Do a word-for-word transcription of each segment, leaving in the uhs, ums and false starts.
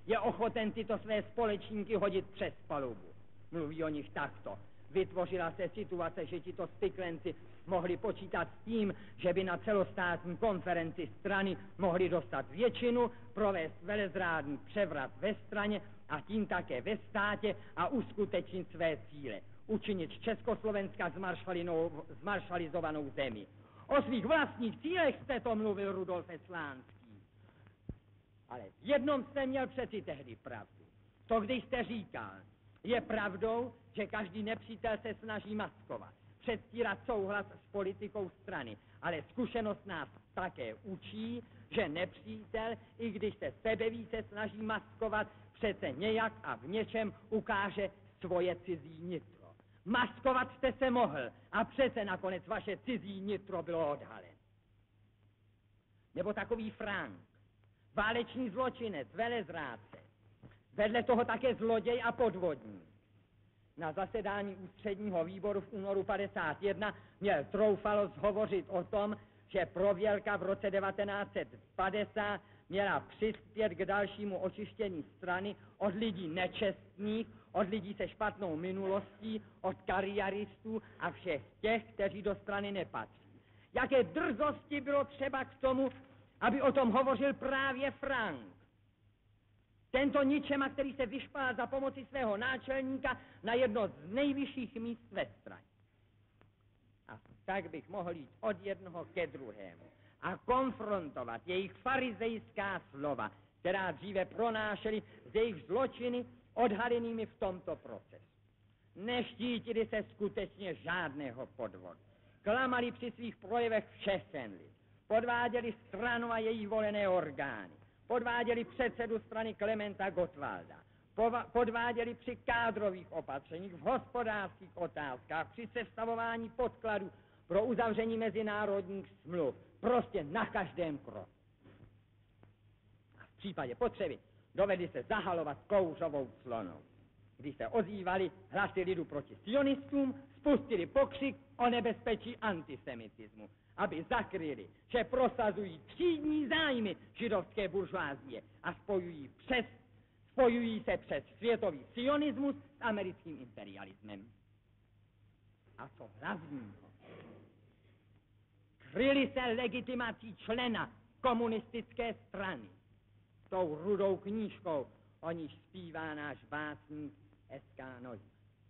je ochoten tyto své společníky hodit přes palubu. Mluví o nich takto. Vytvořila se situace, že tito spiklenci mohli počítat s tím, že by na celostátní konferenci strany mohli dostat většinu, provést velezrádný převrat ve straně a tím také ve státě a uskutečnit své cíle. Učinit z Československa zmaršalizovanou zemi. O svých vlastních cílech jste to mluvil, Rudolfe Slánský. Ale v jednom jste měl přeci tehdy pravdu. To, když jste říkal, je pravdou, že každý nepřítel se snaží maskovat, předstírat souhlas s politikou strany, ale zkušenost nás také učí, že nepřítel, i když se sebevíce snaží maskovat, přece nějak a v něčem ukáže svoje cizí nitro. Maskovat jste se mohl a přece nakonec vaše cizí nitro bylo odhaleno. Nebo takový Frank, váleční zločinec, velezrádce, vedle toho také zloděj a podvodník. Na zasedání ústředního výboru v únoru padesát jedna měl troufalost hovořit o tom, že prověrka v roce devatenáct set padesát měla přispět k dalšímu očištění strany od lidí nečestných, od lidí se špatnou minulostí, od kariéristů a všech těch, kteří do strany nepatří. Jaké drzosti bylo třeba k tomu, aby o tom hovořil právě Frank. Tento ničema, který se vyšpál za pomoci svého náčelníka na jedno z nejvyšších míst ve straně. A tak bych mohl jít od jednoho ke druhému a konfrontovat jejich farizejská slova, která dříve pronášeli z jejich zločiny odhalenými v tomto procesu. Neštítili se skutečně žádného podvodu. Klamali při svých projevech všechen lid. Podváděli stranu a její volené orgány. Podváděli předsedu strany Klementa Gottwalda. Podváděli při kádrových opatřeních, v hospodářských otázkách, při sestavování podkladů pro uzavření mezinárodních smluv. Prostě na každém kroku. A v případě potřeby dovedli se zahalovat kouřovou clonou. Když se ozývali hlasy lidu proti sionistům, spustili pokřik o nebezpečí antisemitismu, aby zakryli, že prosazují třídní zájmy židovské buržoázie a spojují, přes, spojují se přes světový sionismus s americkým imperialismem. A co hlavního? Kryli se legitimací člena komunistické strany. Tou rudou knížkou, o níž zpívá náš básník S K Neumann.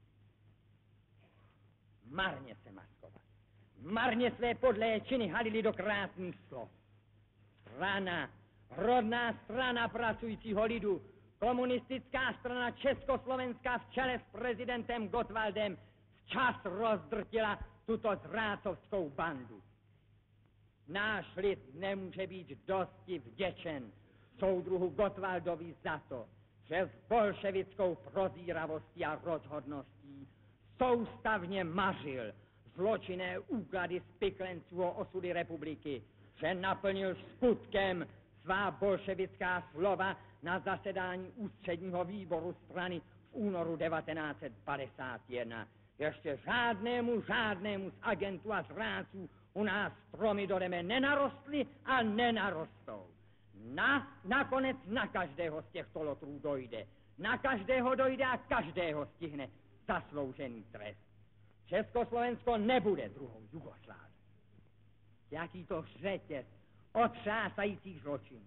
Marně se maskovat. Marně své podlé činy halili do krásných slov. Strana, rodná strana pracujícího lidu, komunistická strana Československá v čele s prezidentem Gottwaldem včas rozdrtila tuto zrácovskou bandu. Náš lid nemůže být dosti vděčen soudruhu Gottwaldovi za to, že s bolševickou prozíravostí a rozhodností soustavně mařil zločinné úklady spiklenců o osudy republiky, že naplnil skutkem svá bolševická slova na zasedání ústředního výboru strany v únoru devatenáct set padesát jedna. Ještě žádnému, žádnému z agentů a zrádců u nás stromy do nebe nenarostly a nenarostou. Na, nakonec na každého z těchto lotrů dojde. Na každého dojde a každého stihne zasloužený trest. Československo nebude druhou Jugoslávii. Jaký to řetěz otřásajících zločinů.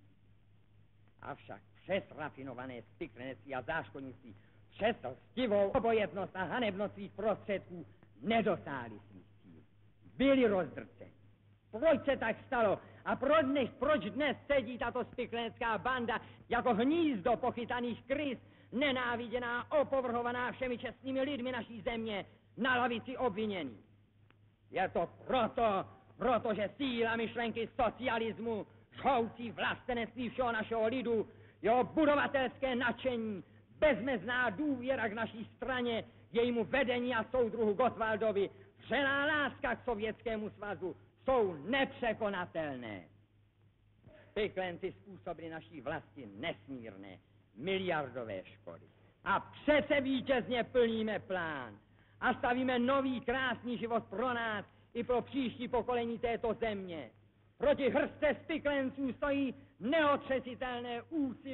Avšak přes rafinované spiklenectví a záškodnictví, přes lstivou obojetnost a hanebnost svých prostředků nedosáhli svých cílů. Byli rozdrceni. Proč se tak stalo? A proč dnes, proč dnes sedí tato spiklenecká banda jako hnízdo pochytaných krys, nenáviděná, opovrhovaná všemi čestnými lidmi naší země, na lavici obvinění? Je to proto, protože síla myšlenky socialismu, žhoucí vlastenectví všeho našeho lidu, jeho budovatelské nadšení, bezmezná důvěra k naší straně, jejímu vedení a soudruhu Gottwaldovi, vřelá láska k Sovětskému svazu jsou nepřekonatelné. Spiklenci způsobili naší vlasti nesmírné, miliardové škody. A přece vítězně plníme plán a stavíme nový krásný život pro nás i pro příští pokolení této země. Proti hrstce spiklenců stojí neotřesitelné úsilí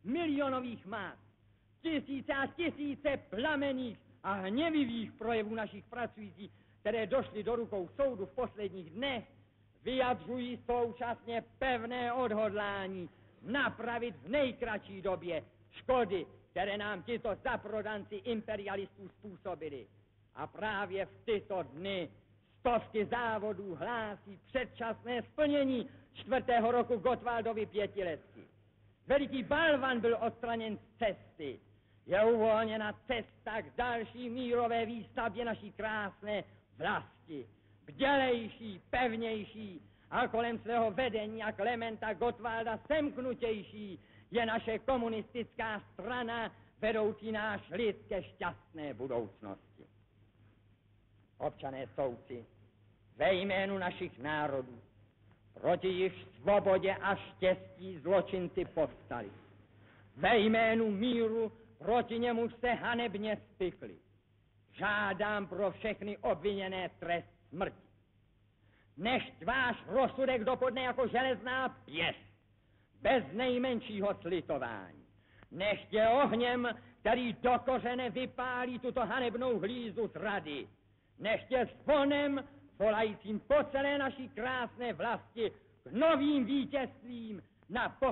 milionových más, tisíce a tisíce plamených a hněvivých projevů našich pracujících, které došly do rukou soudu v posledních dnech, vyjadřují současně pevné odhodlání napravit v nejkratší době škody, které nám tito zaprodanci imperialistů způsobili. A právě v tyto dny stovky závodů hlásí předčasné splnění čtvrtého roku Gottwaldovy pětiletky. Veliký balvan byl odstraněn z cesty. Je uvolněna cesta k další mírové výstavbě naší krásné vlasti. Bdělejší, pevnější a kolem svého vedení a Klementa Gottwalda semknutější je naše komunistická strana, vedoucí náš lid ke šťastné budoucnosti. Občané soudci, ve jménu našich národů, proti již svobodě a štěstí zločinci povstali. Ve jménu míru proti němuž se hanebně spikli. Žádám pro všechny obviněné trest smrti. Nešť váš rozsudek dopadne jako železná pěst, bez nejmenšího slitování. Nešť je ohněm, který do kořene vypálí tuto hanebnou hlízu zrady. Nešť je zvonem, volajícím po celé naší krásné vlasti k novým vítězstvím na